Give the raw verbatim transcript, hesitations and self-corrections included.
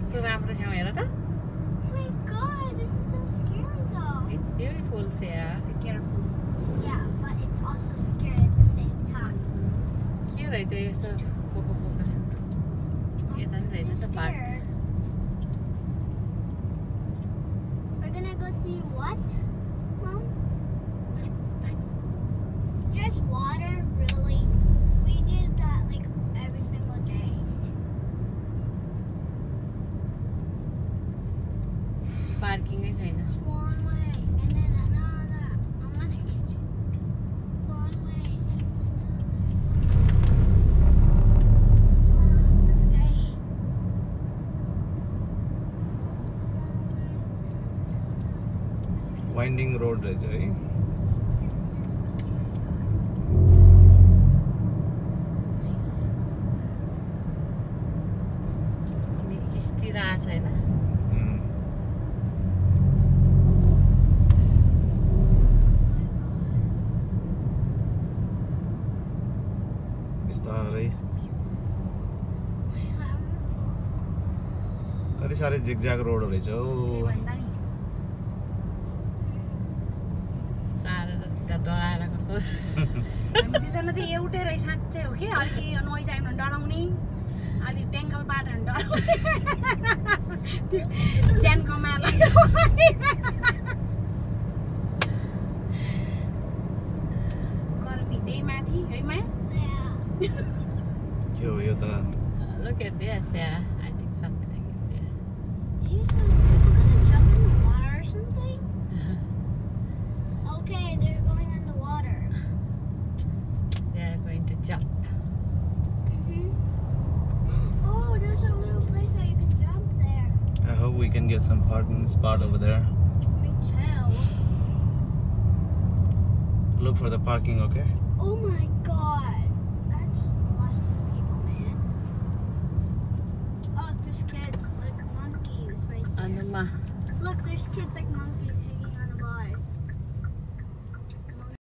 कस्तो राम्रो ठाउँ हेर त. Oh my god, this is so scary though. It's beautiful, Sarah. Be careful. Yeah, but it's also scary at the same time. के रहेछ यस्तो Poco Poco. यता नि रहेछ I'm नि त park. scared. We're gonna go see what? Mom? Just water, really? We did that like every single day. पार्किङै छैन. One way and then another. I'm gonna get you. One way and then another. This guy. Winding road रहेछ है. अनि स्थिर आछ हैन. बिस्तारै कति साह्रै जिगज्याग रोड रहेछ हौ. साह्रो त डराएर कस्तो. हामी दुईजना त एउटै रहेछ साँच्चै हो कि अलिकति नोइज आयो भने डराउने अलिक टेङ्कल बाटो भने डराउने त्यो ज्यान कमाएर गर्मी त्यही माथि है मा. Yeah. के हो यो त? Look at this, Sarah. I think something in there. Yeah. We're gonna jump in the water or something? Okay, they're going in the water. They are going to jump. Mm-hmm. Oh, there's a little place that you can jump there. I hope we can get some parking spot over there. Me too. Look for the parking, okay? Oh my god. That's lots of people, man. Oh, there's kids like monkeys right there. Anuma. Look, there's kids like monkeys